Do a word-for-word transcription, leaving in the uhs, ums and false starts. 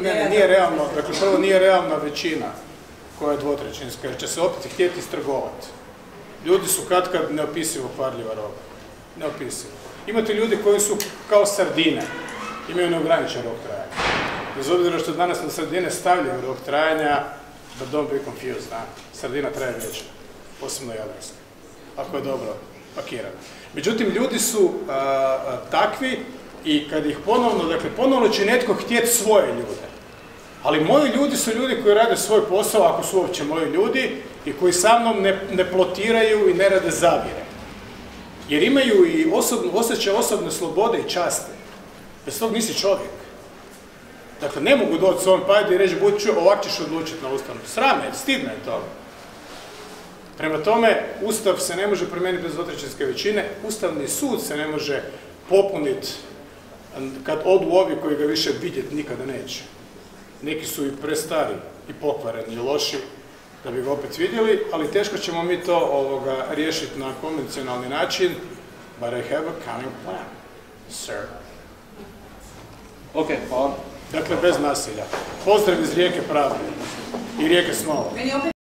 ne, ne, nije realno, dakle prvo nije realna većina koja je dvotrećinska, jer će se opet htjeti istrgovati. Ljudi su katkad neopisivo kvarljiva roba. Neopisivo. Imate ljudi koji su kao sardine, imaju neograničen rok trajanja. Bez obzira što danas na sardine stavljaju rok trajanja, but don't be confused, da? Sardina traje vječno, posebno jadranska, ako je dobro pakirana. Međutim, ljudi su a, a, takvi i kad ih ponovno, dakle, ponovno će netko htjeti svoje ljude. Ali moji ljudi su ljudi koji rade svoj posao, ako su uopće moji ljudi, i koji sa mnom ne, ne plotiraju i ne rade zavire. Jer imaju i osobno, osjećaj osobne slobode i časti. Bez tog nisi čovjek. Dakle, ne mogu doći s ovom pajdu i reći, budi čuo, ovak ćeš odlučiti na ustanovu. Srame, stidno je to. Prema tome, Ustav se ne može promijeniti bez dvotrećinske većine, Ustavni sud se ne može popuniti kad odu ovi koji ga više vidjeti nikada neće. Neki su i prestari, i pokvareni, i loši, da bi ga opet vidjeli, ali teško ćemo mi to ovoga, riješiti na konvencionalni način, but I have a cunning plan, sir. Ok, hvala. Dakle, bez nasilja. Pozdrav iz Rijeke pravde i Rijeke snova.